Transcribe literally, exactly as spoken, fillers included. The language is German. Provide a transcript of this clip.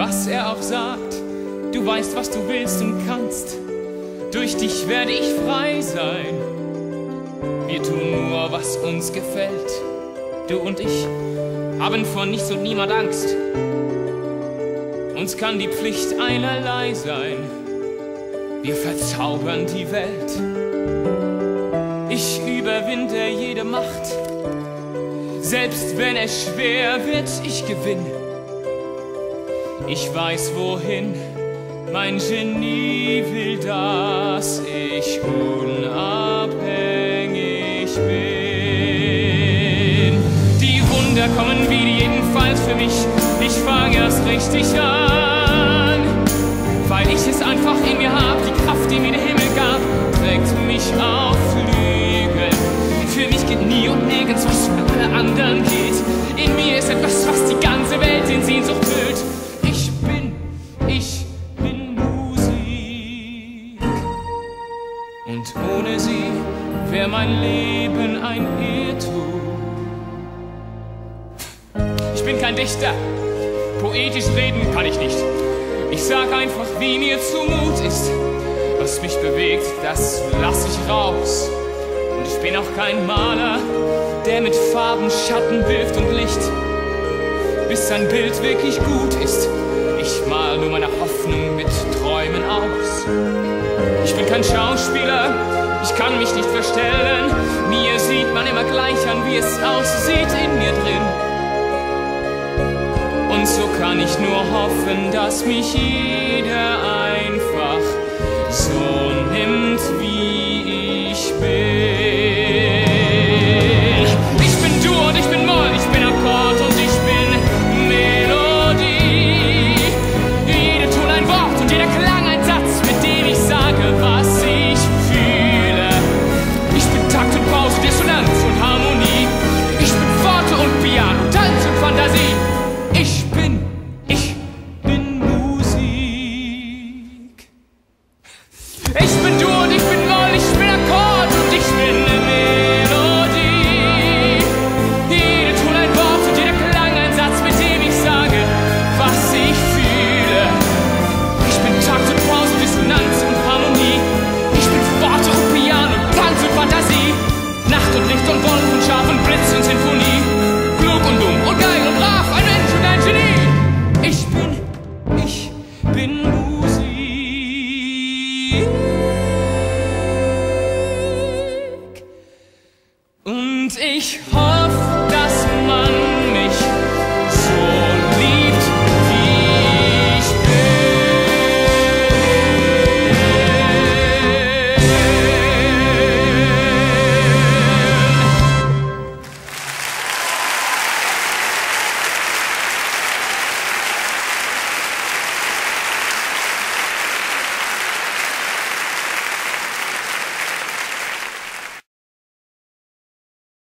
was er auch sagt. Du weißt, was du willst und kannst. Durch dich werde ich frei sein. Wir tun nur, was uns gefällt. Du und ich haben vor nichts und niemand Angst. Uns kann die Pflicht einerlei sein. Wir verzaubern die Welt. Ich überwinde jede Macht. Selbst wenn es schwer wird, ich gewinne. Ich weiß wohin, mein Genie will, dass ich unabhängig bin. Die Wunder kommen wie jedenfalls für mich. Ich fange erst richtig an, weil ich es einfach in mir hab. Die Kraft, die mir der Himmel gab, trägt mich auf Flügeln. Für mich geht nie und nirgends, was für alle anderen geht. In mir ist etwas, was die ganze Welt in Sehnsucht hüllt. Ich bin, ich bin Musik. Und ohne sie wäre mein Leben ein Irrtum. Ich bin kein Dichter, poetisch reden kann ich nicht. Ich sag einfach, wie mir zumut ist. Was mich bewegt, das lass ich raus. Und ich bin auch kein Maler, der mit Farben Schatten wirft und Licht, bis sein Bild wirklich gut ist. Ich mal nur meine Hoffnung mit Träumen aus. Ich bin kein Schauspieler, ich kann mich nicht verstellen. Mir sieht man immer gleich an, wie es aussieht in mir drin. Und so kann ich nur hoffen, dass mich jeder einfach so nimmt, wie ich bin. Ich bin Dur und ich bin Moll, ich bin Akkord und ich bin Melodie. Jede Ton ein Wort und jeder Klang ein Satz, mit dem ich sage, was ich fühle. Ich bin Takt und Pause, Dissonanz und Harmonie. Ich bin Worte und Piano, Tanz und Fantasie. Ich bin, ich bin Musik. Ich bin Dur und ich bin Moll, ich bin Akkord und ich bin eine Melodie. Jede Ton ein Wort und jeder Klang ein Satz, mit dem ich sage, was ich fühle. Ich bin Takt und Pause, Dissonanz und Harmonie. Ich bin Worte und Piano, Tanz und Fantasie. Nacht und Licht und Wolken, Schaf und Blitz und Sinfonie. Klug und dumm und geil und brav, ein Mensch und ein Genie. Ich bin, ich bin Musik. Und ich hoffe,